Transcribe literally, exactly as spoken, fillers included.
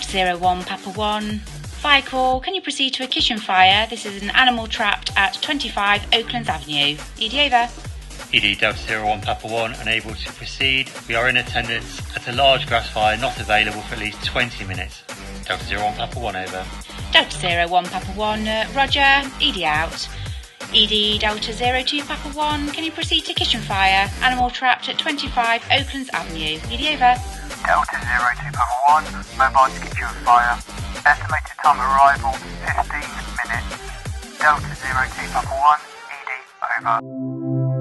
Delta zero one Papa one. Fire call, can you proceed to a kitchen fire? This is an animal trapped at twenty-five Oaklands Avenue. E D over. E D Delta zero one Papa one, unable to proceed. We are in attendance at a large grass fire not available for at least twenty minutes. Delta zero one Papa one over. Delta zero one Papa one, uh, Roger, E D out. E D Delta zero two Papa one, can you proceed to kitchen fire? Animal trapped at twenty-five Oaklands Avenue. E D over. Delta zero two Papa one, mobile to kitchen fire. Estimated time of arrival, fifteen minutes. Delta zero two Papa one, E D over.